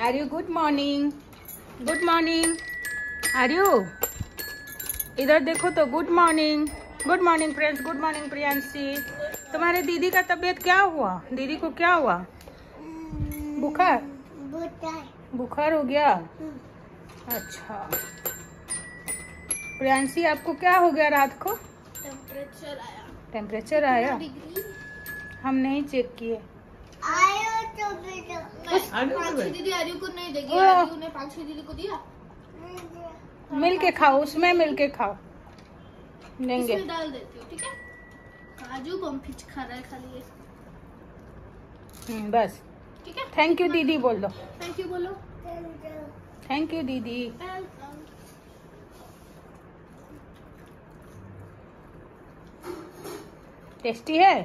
आर्यू good morning, good morning Aryu, इधर देखो तो। Good morning, good morning friends, good morning Priyanshi. तुम्हारे दीदी का तबीयत क्या हुआ? दीदी को क्या हुआ? बुखार, बुखार हो गया। अच्छा प्रियांशी, आपको क्या हो गया रात को? टेम्परेचर आया। टेम्परेचर आया? हम नहीं चेक किए। दीदी आर्यू को नहीं देगी, आर्यू ने 5-6 दीदी को दिया। मिल के खाओ, उसमें मिल के खाओ, देंगे। इसमें डाल देती हूँ, ठीक है। काजू बम्फिच खा रहा है खाली ये। बस ठीक है। थैंक यू दीदी बोल दो। थैंक यू बोलो। थैंक यू दीदी। टेस्टी है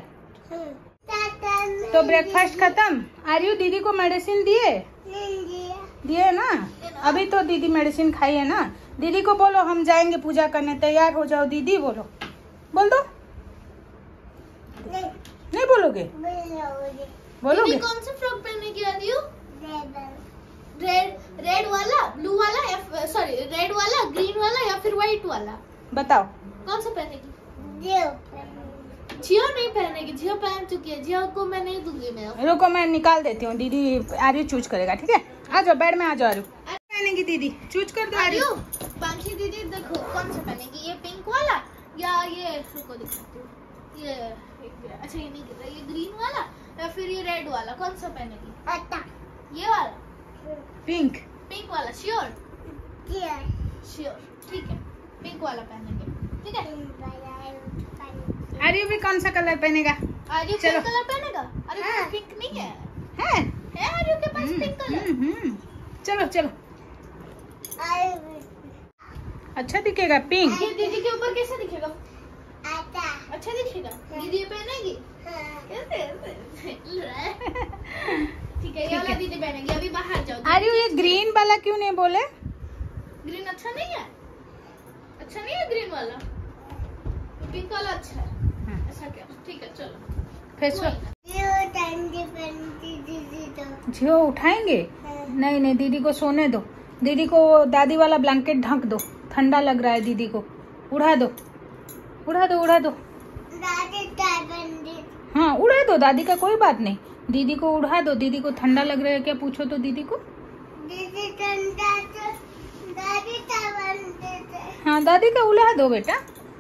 तो ब्रेकफास्ट खत्म। आर्यू दीदी को मेडिसिन दिए? दिए ना। अभी तो दीदी मेडिसिन खाई है ना। दीदी को बोलो हम जाएंगे पूजा करने, तैयार हो जाओ दीदी। बोलो, बोल दो। नहीं बोलोगे? बोलोगे? कौन सा फ्रॉक पहनेगी आर्यू? रेड वाला, ब्लू वाला, या सॉरी रेड वाला, ग्रीन वाला या फिर व्हाइट वाला? बताओ कौन सा पहनेगी? जियो नहीं पहनेगी, जियो पहन चुकी है, जियो को मैं नहीं दूंगी। मैं रुको, मैं निकाल देती हूँ। दीदी आर्यू चूज करेगा, ठीक है? आ जाओ बेड में आ जाओ। आर्यू पहनेगी दीदी, चूज कर दो आर्यू। बाकी दीदी देखो कौन सा पहनेगी, ये पिंक वाला या ये, रुको दिखाती हूँ, ये अच्छा ये नहीं गिर रहा, ये ग्रीन वाला या फिर ये रेड वाला, कौन सा पहनेगी? ये वाला पिंक, पिंक वाला। श्योर? श्योर, ठीक है, पिंक वाला पहनेंगे, ठीक है। आर्यू भी कौन सा कलर पहनेगा? आर्यू पिंक कलर पहनेगा? अरे हाँ। पिंक नहीं है, है आर्यू के पास पिंक कलर। चलो चलो, अच्छा दिखेगा पिंक। ये दीदी के ऊपर कैसा दिखेगा? अच्छा दिखेगा। दीदी ये पहनेगी? ठीक है, ये वाला दीदी पहनेगी। अभी बाहर जाओ। आर्यू ये ग्रीन वाला क्यों नहीं बोले? ग्रीन अच्छा नहीं है? अच्छा नहीं है ग्रीन वाला? पिंक वाला अच्छा है। ऐसा क्या? ठीक है चलो। फेस जियो उठाएंगे? नहीं नहीं, दीदी को सोने दो। दीदी को दादी वाला ब्लैंकेट ढक दो, ठंडा लग रहा है दीदी को। उड़ा दो, उड़ा दो, उड़ा दो। हाँ उड़ा दो, दादी का कोई बात नहीं। दीदी को उड़ा दो। दीदी को ठंडा लग रहा है क्या? पूछो तो दीदी को। हाँ दादी का उड़ा दो बेटा।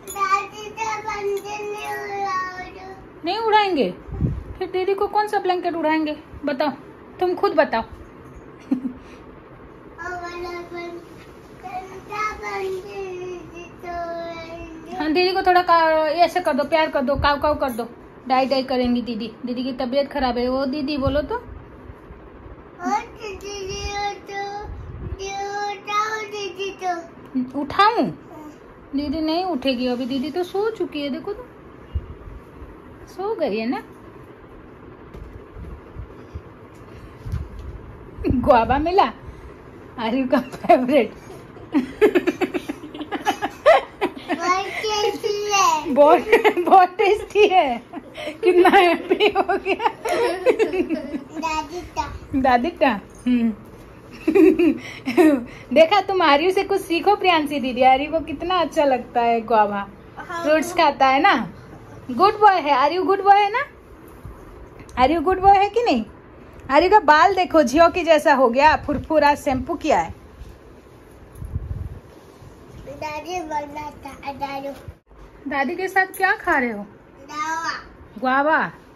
नहीं उड़ाएंगे? फिर दीदी को कौन सा ब्लैंकेट उड़ाएंगे? बताओ, तुम खुद बताओ। हाँ दीदी को थोड़ा ऐसे कर दो, प्यार कर दो, काव काव कर दो। डाई डाई करेंगी दीदी। दीदी की तबीयत खराब है। वो दीदी बोलो तो। उठाऊं? दीदी नहीं उठेगी अभी। दीदी तो सो चुकी है, देखो तो सो गई है ना। गुआवा मिला आर्यू का फेवरेट। बहुत टेस्टी है। कितना हैप्पी हो गया दादी का। देखा, तुम आर्यू से कुछ सीखो प्रियांशी दीदी। आर्यू को कितना अच्छा लगता है गुआवा, फ्रूट्स खाता है ना। गुड बॉय है आर्यू, गुड बॉय है ना। आर्यू गुड बॉय है कि नहीं? आर्यू का बाल देखो जियो की जैसा हो गया, फुरफुरा। शैम्पू किया है। दादी के साथ क्या खा रहे हो? गुआवा।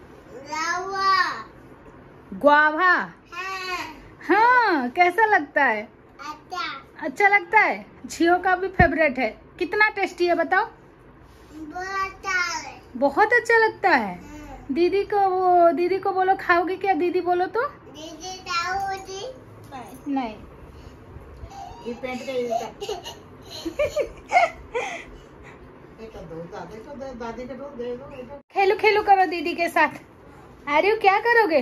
गुआवा? हाँ कैसा लगता है? अच्छा लगता है। जियो का भी फेवरेट है। कितना टेस्टी है बताओ? बहुत अच्छा लगता है। दीदी को बोलो खाओगी क्या? दीदी बोलो तो। दीदी खाओगी? नहीं। खेलो खेलो करो दीदी के साथ। आर्यू क्या करोगे?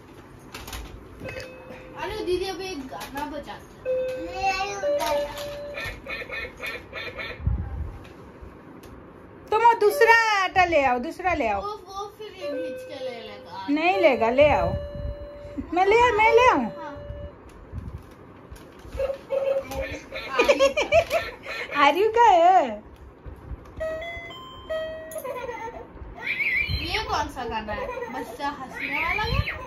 अरे दीदी अभी एक गाना बजाती तुम वो दूसरा आटा ले आओ, दूसरा ले आओ। वो फिर ये भीज के ले लेगा। नहीं लेगा, ले आओ। मैं ले आऊं? हाँ। आर्यू का है। ये कौन सा गाना है? बच्चा हंसने वाला गाना?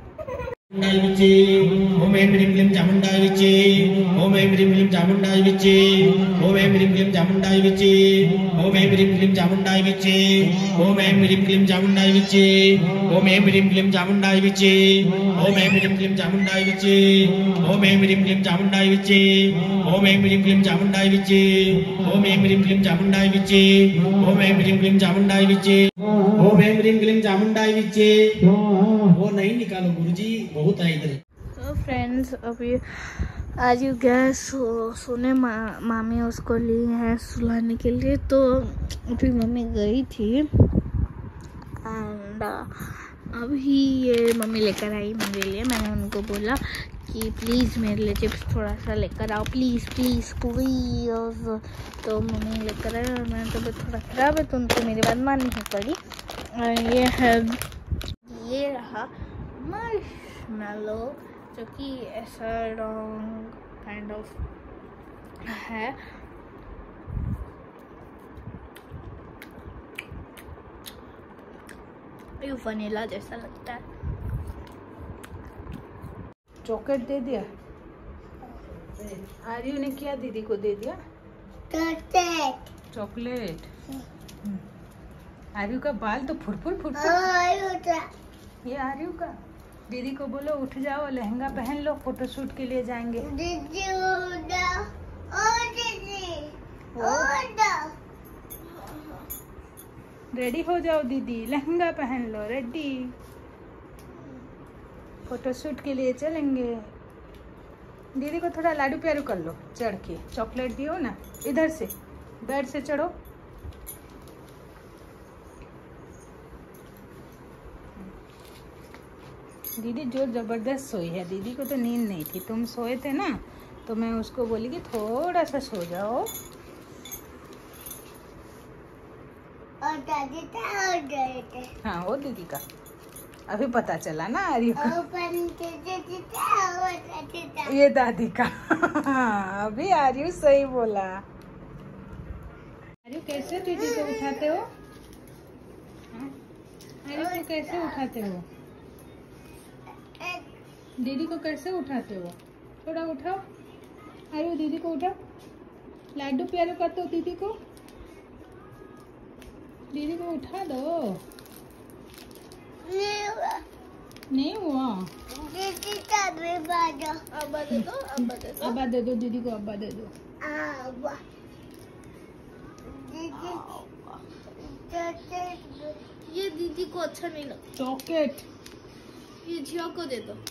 ओम ऐं ह्रीं क्लीं चामुंडाय विचे। ओम ऐं ह्रीं क्लीं चामुंडाय विचे। ओम ऐं ह्रीं क्लीं चामुंडाय विचे। ओम ऐं ह्रीं क्लीं चामुंडाय विचे। ओम ऐं ह्रीं क्लीं चामुंडाय विचे। ओम ऐं ह्रीं क्लीं चामुंडाय विचे। ओम ऐं ह्रीं क्लीं चामुंडाय विचे। ओम ऐं ह्रीं क्लीं चामुंडाय विचे। ओम ऐं ह्रीं क्लीं चामुंडाय विचे। ओम ऐं ह्रीं क्लीं चामुंडाय विचे। ओम ऐं ह्रीं क्लीं चामुंडाय विचे। ओम ऐं ह्रीं क्लीं चामुंडाय विचे। वो नहीं निकालो गुरुजी, बहुत है इधर। तो फ्रेंड्स, अभी आज यू गैस सोने मामी उसको ली है सुलाने के लिए। तो अभी मम्मी गई थी एंड अभी ये मम्मी लेकर आई मेरे लिए। मैंने उनको बोला कि प्लीज़ मेरे लिए चिप्स थोड़ा सा लेकर आओ, प्लीज़ प्लीज़ प्लीज़। तो मम्मी लेकर आए और मैंने तबीयत थोड़ा ख़राब है तो उनको मेरी बात माननी ही पड़ी। और ये रहा मार्शमेलो, जो कि ऐसा रॉन्ग काइंड ऑफ है। ये वनीला जैसा लगता है। चॉकलेट दे दिया आर्यू ने, क्या दीदी को दे दिया? चॉकलेट। आर्यू का बाल तो फुरफुर ये आर्यू का। दीदी को बोलो उठ जाओ, लहंगा पहन लो, फोटोशूट के लिए जाएंगे। रेडी हो जाओ दीदी, लहंगा पहन लो, रेडी, फोटोशूट के लिए चलेंगे। दीदी को थोड़ा लाडू प्यारू कर लो, चढ़ के चॉकलेट दियो ना। इधर से बेड से चढ़ो। दीदी जो जबरदस्त सोई है, दीदी को तो नींद नहीं थी, तुम सोए थे ना तो मैं उसको बोली कि थोड़ा सा सो जाओ। और दादी हाँ वो दीदी का अभी पता चला ना आर्यू का। ये दादी का अभी आर्यू सही बोला। आर्यू कैसे दीदी को उठाते हो? आर्यू को कैसे उठाते हो? दीदी को कैसे उठाते हो? थोड़ा उठाओ आर्यू, दीदी को उठाओ, लाडू प्यारो कर दो दीदी को, दीदी को उठा दो। नहीं हुआ। अब्बा दे दो, अब्बा दे दो, अब्बा दे दो दीदी को, अब्बा दे दो। ये दीदी को अच्छा नहीं लगता। चॉकलेट ये जिया को दे दो।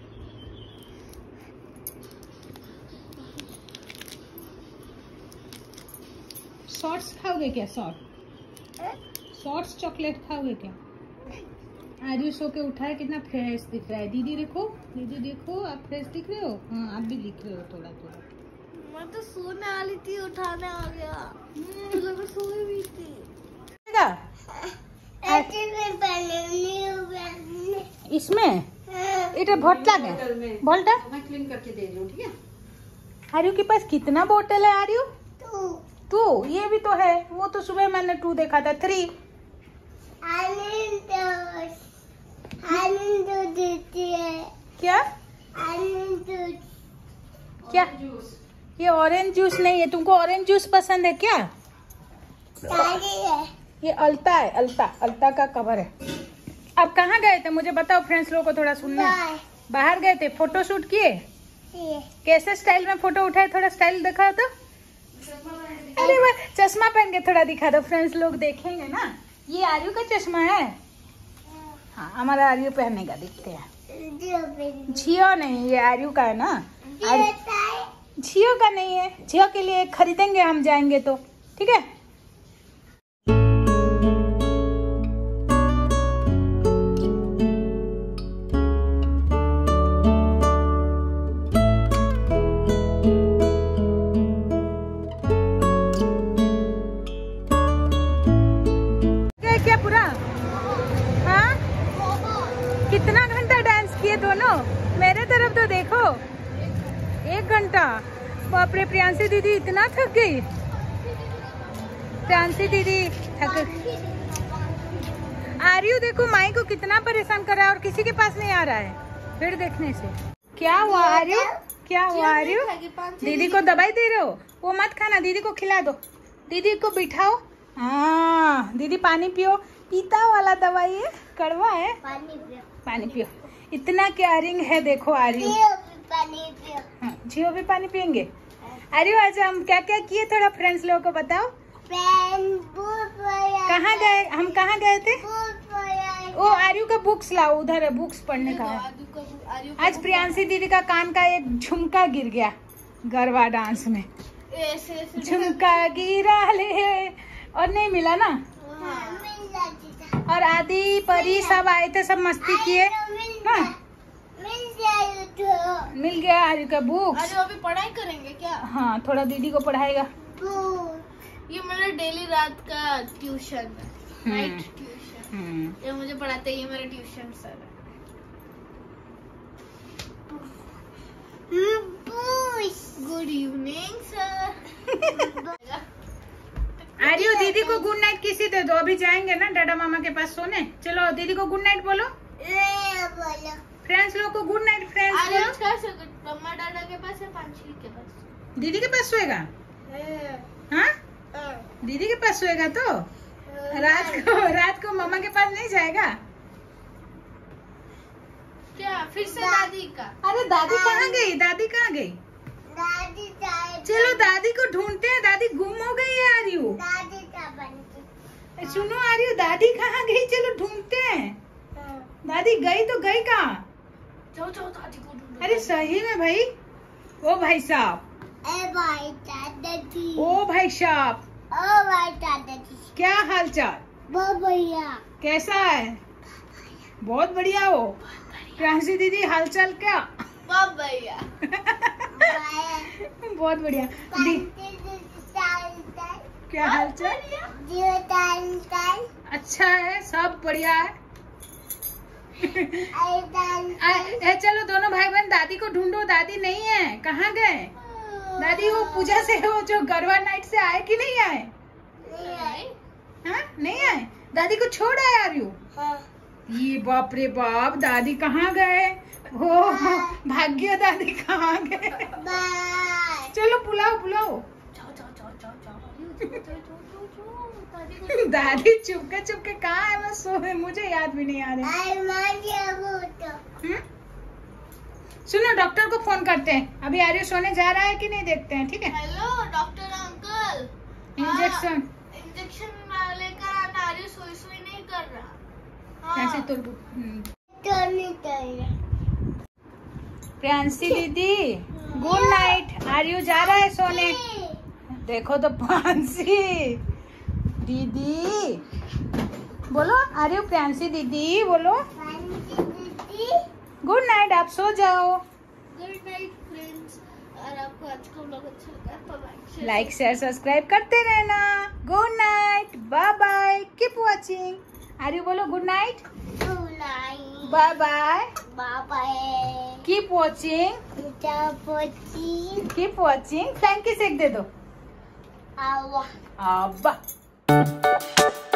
शॉर्ट्स खाओगे क्या? शॉर्ट्स चॉकलेट खाओगे क्या? आर्यू सो के उठा है, कितना फ्रेश दिख रहा है। दीदी देखो, दीदी देखो, आप फ्रेश दिख रहे हो। हाँ आप भी दिख रहे हो थोड़ा थोड़ा। मैं तो सोने वाली थी, उठाने आ गया। मैं सोई भी थी। इसमें इधर भोट लगे, बोल्टा मैं क्लीन करके दे रही हूँ, ठीक है? आर्यू के पास कितना बोतल है आर्यू? टू। ये भी तो है, वो तो सुबह मैंने 2 देखा था, 3। क्या क्या? ये ऑरेंज जूस नहीं है। तुमको ऑरेंज जूस पसंद है क्या? ये अलता है, अलता का कवर है। अब कहाँ गए थे मुझे बताओ, फ्रेंड्स लोगों को थोड़ा सुनना। बाहर गए थे, फोटो शूट किए। कैसे स्टाइल में फोटो उठाए? थोड़ा स्टाइल दिखाओ तो। अरे वाह, चश्मा पहन के थोड़ा दिखा दो, फ्रेंड्स लोग देखेंगे ना। ये आर्यू का चश्मा है। हाँ हमारा आर्यू पहनने का दिखते हैं। जियो नहीं, ये आर्यू का है ना। जियो का नहीं है, जियो के लिए खरीदेंगे हम जाएंगे तो, ठीक है। क्या पूरा? हाँ कितना घंटा डांस किए दोनों? मेरे तरफ तो देखो, 1 घंटा। बाप रे, प्रियांशी दीदी इतना थक गई। प्रांसी दीदी थक। आर्यू देखो माई को कितना परेशान कर रहा है और किसी के पास नहीं आ रहा है भीड़ देखने से। क्या हुआ आर्यू? क्या हुआ आर्यू? दीदी को दवाई दे रहे हो? वो मत खाना, दीदी को खिला दो, दीदी को बिठाओ। हाँ दीदी पानी पियो, पीता वाला दवाई है, कड़वा है, पानी पियो। इतना केयरिंग है देखो आर्यू। जियो भी पानी पियेंगे। आर्यू आज हम क्या क्या किए थोड़ा फ्रेंड्स लोगों को बताओ। कहाँ गए हम? कहाँ गए थे? वो आर्यू का बुक्स लाओ, उधर है बुक्स पढ़ने का है। आज प्रियांशी दीदी का कान का एक झुमका गिर गया गरबा डांस में। झुमका गिरा ले और नहीं मिला ना। और आदि परी सब आए थे, सब मस्ती किए। हाँ मिल गया आर्यू का बुक्स। अरे अभी पढ़ाई करेंगे क्या? हाँ थोड़ा दीदी को पढ़ाएगा। ये मेरा डेली रात का ट्यूशन है, नाइट ट्यूशन। ये मुझे पढ़ाते हैं, ये मेरा ट्यूशन सर है। Good evening sir. आर्यू दीदी को गुड नाइट किसी दे दो, अभी जाएंगे ना डाडा मामा के पास सोने। चलो दीदी को गुड नाइट बोलो। फ्रेंड्स लोग को गुड नाइट। फ्रेंड्स मम्मा डाडा के पास है, पांचवी के पास। दीदी के पास सोएगा? हाँ दीदी के पास सोएगा तो रात को मम्मा के पास नहीं जाएगा क्या? फिर से दादी का? अरे दादी कहाँ गई? दादी कहाँ गई? चलो दादी को ढूंढते हैं, दादी गुम हो गई है आर्यू। सुनो आर्यू, दादी कहाँ गई? चलो ढूंढते हैं। दादी गई तो गई कहाँ? जाओ दादी को ढूंढो। अरे सही में भाई। ओ भाई साहब, ओ भाई साहब, क्या हाल चाल? भैया कैसा है? बहुत बढ़िया हो। प्रियांशी दीदी हालचाल क्या? भैया बहुत बढ़िया। क्या हालचाल? अच्छा है, सब बढ़िया है। चलो दोनों भाई बहन दादी को ढूंढो। दादी नहीं है, कहाँ गए? दादी वो पूजा से हो जो गरबा नाइट से आए कि नहीं आए? हाँ नहीं आए। दादी को छोड़ आए आर्यू? ये बाप रे बाप, दादी कहाँ गए? हो भाग्य, दादी कहाँ गए? चलो बुलाओ बुलाओ। दादी चुपके कहाँ है? मैं सोए, मुझे याद भी नहीं आ रहा। सुनो डॉक्टर को फोन करते हैं, अभी आर्यू सोने जा रहा है कि नहीं देखते हैं, ठीक है? हेलो डॉक्टर अंकल, इंजेक्शन लेकर आना। आर्यू सोई नहीं कर रहा। कैसे तो प्रियांशी दीदी गुड नाइट। आर्यू जा रहा है सोने। देखो तो प्रियांशी दीदी बोलो। आर्यू प्रियांशी दीदी बोलो। गुड नाइट, आप सो जाओ। Good night friends. और आपको आज का व्लॉग अच्छा लगा तो लाइक शेयर सब्सक्राइब करते रहना। Good night, bye bye, keep watching. Aryu बोलो good night, bye bye, keep watching, keep watching. Thank you सेक दे दो। आवा